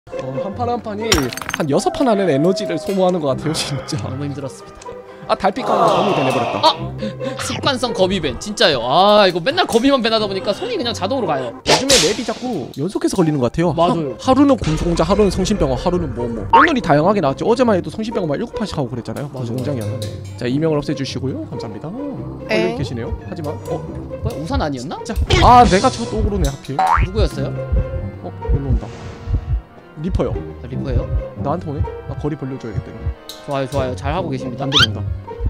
한 판 한 판이 한 6판 하는 에너지를 소모하는 것 같아요 진짜. 너무 힘들었습니다. 아 달빛 가는 거 거미 배내버렸다. 습관성 거미 밴 진짜요. 아 이거 맨날 거미만 밴하다 보니까 손이 그냥 자동으로 가요. 요즘에 맵이 자꾸 연속해서 걸리는 것 같아요. 맞아요. 하루는 군수공장, 하루는 성신병원, 하루는 뭐 오늘이 다양하게 나왔죠. 어제만 해도 성신병원만 7판씩 하고 그랬잖아요. 군수공장이었는데. 자 이명을 없애주시고요. 감사합니다. 여기 계시네요. 하지만 뭐야 우산 아니었나? 자, 아 내가 저 또 오르네 하필. 누구였어요? 일로 온다. 리퍼요. 아, 리퍼예요? 나한테 오네? 나 거리 벌려줘야겠다 이거. 좋아요 좋아요 잘 하고 계십니다. 안 들어온다.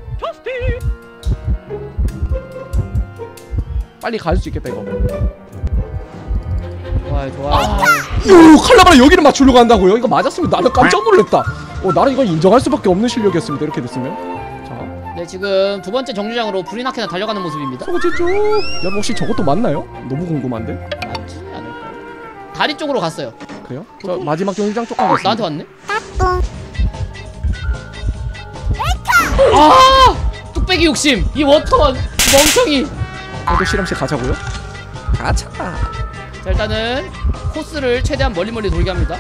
빨리 갈 수 있겠다 이거. 좋아요 좋아요. 요 칼라바라 여기를 맞추려고 한다고요? 이거 맞았으면 나는 깜짝 놀랐다. 나는 이건 인정할 수밖에 없는 실력이었습니다. 이렇게 됐으면. 자, 네 지금 두 번째 정류장으로 브리나케나 달려가는 모습입니다. 소지죠. 여러분 혹시 저것도 맞나요? 너무 궁금한데. 맞지 않을까요? 다리 쪽으로 갔어요. 그래요? 저 마지막 정류장 쪽 가고 있습니다. 나한테 왔네? 아! 뚝배기 욕심! 이 워터원 멍청이! 저도 실험실 가자고요? 가자. 자 일단은 코스를 최대한 멀리 돌게 합니다.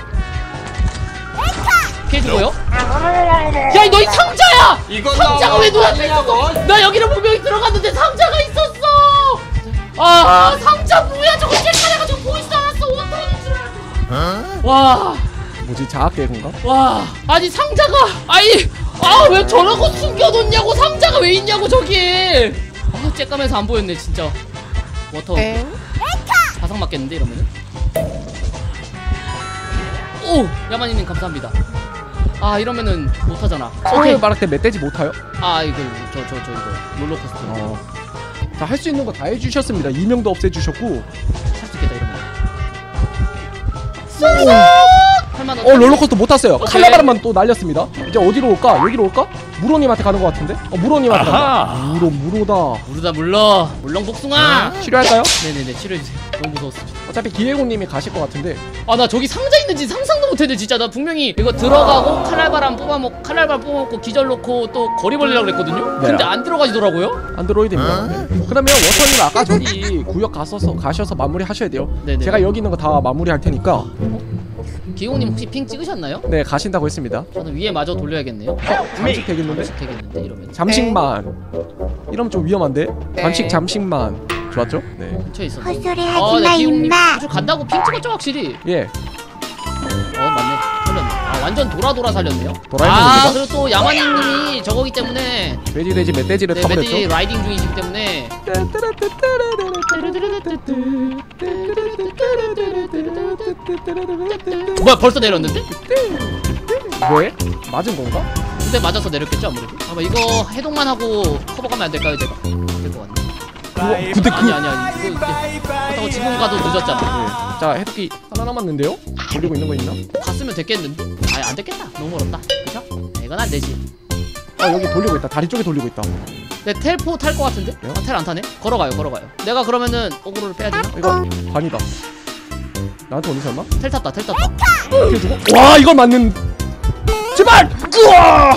피해주고요. 야 너 이 상자야! 상자가 왜 눈앞에 있어? 나 여기로 분명히 들어갔는데 상자가 있었어! 아 상자 뭐야 저거 찔까내가지고 보이지도 않았어. 워터원인 줄 알았어. 와 뭐지 자학계인가? 와 아니 상자가 아니 왜 저런 거 숨겨놓냐고. 상자가 왜 있냐고 저기. 쬐까매서 안 보였네 진짜. 워터 사상 맞겠는데 이러면은. 오 야마니님 감사합니다. 이러면은 못하잖아. 오케이 말할 때 멧돼지 못 타요? 이거 저 이거 롤러코스터. 자 할 수 있는 거 다 해주셨습니다. 이명도 없애주셨고 할 수 있겠다 이러면. 롤러코스터 못 탔어요. 칼라바람만 또 날렸습니다. 이제 어디로 올까? 여기로 올까? 무로님한테 가는 것 같은데? 무로님한테 간다. 무로다. 물렁 복숭아. 치료할까요? 네네네 치료해주세요. 너무 무서웠습니다. 어차피 기회고님이 가실 것 같은데. 나 저기 상자 있는지 상상도 못했네 진짜. 나 분명히 이거 들어가고 칼날바람 뽑아먹고 기절 놓고 또 거리 벌리려고 그랬거든요? 근데 안 들어가지더라고요? 안드로이드입니다. 그러면 워터님 아까 저기 구역 가셔서 마무리 하셔야 돼요. 네네. 제가 여기 있는 거 다 마무리 할 테니까. 기용님 혹시 핑 찍으셨나요? 네 가신다고 했습니다. 저는 위에 마저 돌려야겠네요. 잠식 되겠는데? 이러면 잠식만. 이러면 좀 위험한데? 잠식만. 좋았죠? 네. 근처에 있었네. 헛소리 하지마 임마. 간다고 핑 찍었죠 확실히? 예. 맞네. 살렸네. 완전 돌아 살렸네요. 도라에몽입니다. 그리고 또 야마니님이 저거기 때문에 돼지 멧돼지를 타버렸죠? 멧돼지 라이딩 중이시기 때문에. 뭐야 벌써 내렸는데? 왜? 맞은 건가? 근데 맞아서 내렸겠죠 아무래도. 이거 해동만 하고 커버 가면 안 될까요 제가? 될 것 같네. 근데 아니 이거 그렇다고 지금 가도 늦었잖아. 자 해독기 하나 남았는데요? 돌리고 있는 거 있나? 갔으면 됐겠는데? 안 됐겠다. 너무 멀었다. 그쵸? 이건 안 되지. 여기 돌리고 있다. 다리 쪽에 돌리고 있다. 네 텔포 탈 것 같은데? 텔 안 타네? 걸어가요. 내가 그러면은 어그로를 빼야 되나? 이거 반이다. 나한테 오니 설마? 텔 탔다. 피해주고. 와 이걸 맞는. 제발! 우와!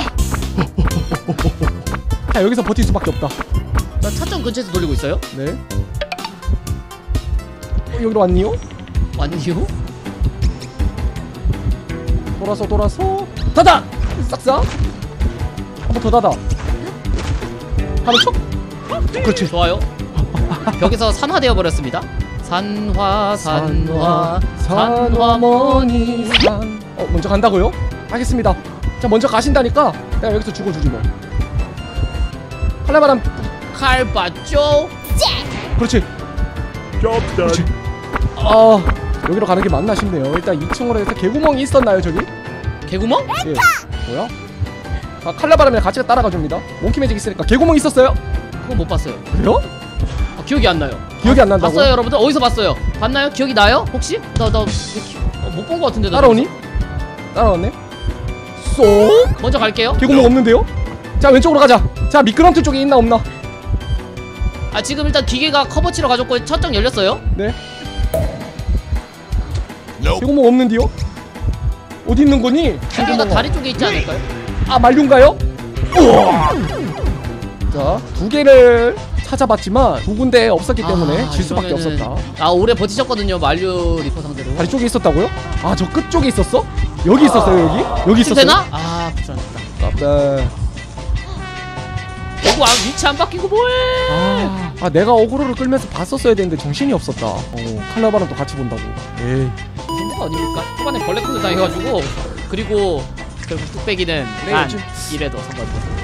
자 여기서 버틸 수밖에 없다. 나 차점 근처에서 돌리고 있어요? 네. 여기로 왔니요? 왔니요? 돌아서 닫아! 싹싹! 한 번 더 닫아. 하는 척? 그렇지. 좋아요. 벽에서 산화되어 버렸습니다. 산화머니 산. 먼저 간다고요? 알겠습니다. 자 먼저 가신다니까 내가 여기서 죽어주지 뭐. 칼라바람 칼 봤죠? 그렇지. 그렇지. 여기로 가는 게 맞나 싶네요. 일단 2층으로 해서 개구멍이 있었나요 저기? 개구멍? 예. 뭐야? 칼라바람이랑 같이 따라가 줍니다. 몽키 매직 있으니까 개구멍 있었어요? 그건 못 봤어요. 그래요? 기억이 안 나요. 기억이 안 난다고요? 봤어요 여러분들? 어디서 봤어요? 봤나요? 기억이 나요? 혹시? 나 못 본 거 같은데. 따라오니? 따라왔네. 쏙. 먼저 갈게요. 개구멍 없는데요? 자 왼쪽으로 가자. 자 미끄럼틀 쪽에 있나 없나? 지금 일단 기계가 커버 치러 가졌고 첫장 열렸어요. 네. 개구멍 없는데요? 어디 있는 거니? 기계가 다리 쪽에 있지 않을까요? 말륜가요? 우와. 자 2개를 찾아봤지만 두 군데 없었기 때문에 아, 질 수밖에 이러면은- 없었다. 아 오래 버티셨거든요 만류 리퍼 상대로. 다리 쪽에 있었다고요? 아 저 끝 쪽에 있었어? 여기 있었어요 여기? 여기 지금 있었어요? 되나? 아 그렇지 않다. 네. 개구 위치 안 바뀌고 뭐해? 아 내가 어그로를 끌면서 봤었어야 되는데 정신이 없었다. 칼라바람 또 같이 본다고. 에이. 생각 아닙니까? 초반에 벌레 콘을 당해가지고 그리고 결국 뚝배기는 네, 단 지금- 1에도 성공.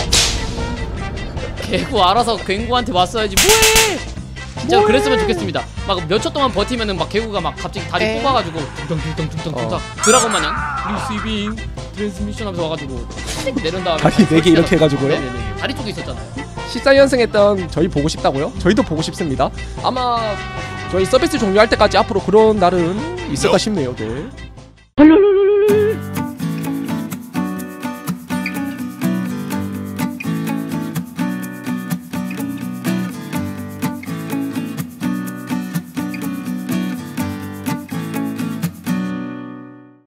개구 알아서 갱구한테 왔어야지 뭐해? 진짜 뭐해? 그랬으면 좋겠습니다. 막 몇 초 동안 버티면은 막 개구가 막 갑자기 다리 에? 뽑아가지고 둥덩둥덩둥덩 드라곤 마냥 리시빙 트랜스미션 하면서 와가지고 내린 다음에 다리 4개 이렇게 해가지고요? 네네네. 다리 쪽에 있었잖아요. 14연승 했던 저희 보고 싶다고요? 저희도 보고 싶습니다. 아마 저희 서비스 종료할 때까지 앞으로 그런 날은 있을까 싶네요. 네.